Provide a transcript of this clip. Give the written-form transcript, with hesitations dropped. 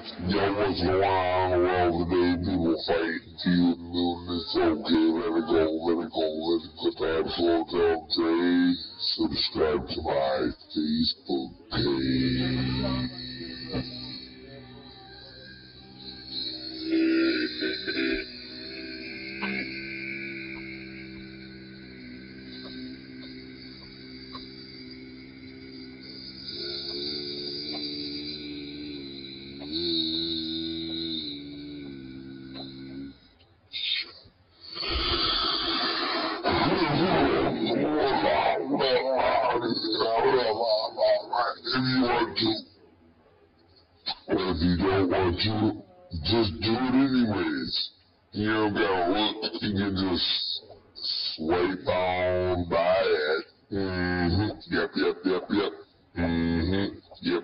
Yo, what's going on around today? People fighting, feeling, doing this. Okay, let it go, let it go, let it go. Time slow down today. Subscribe to my Facebook if you want to. Or if you don't want to, just do it anyways. You don't gotta look, you can just swipe on by it. Yep. Yep.